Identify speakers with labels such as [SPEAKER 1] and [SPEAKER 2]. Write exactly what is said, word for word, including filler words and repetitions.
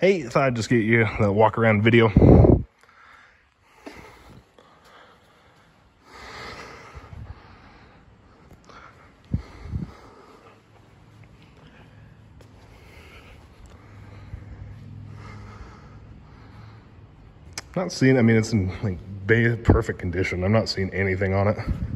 [SPEAKER 1] Hey, thought I'd just get you a walk around video. Not seeing, I mean, it's in like perfect condition. I'm not seeing anything on it.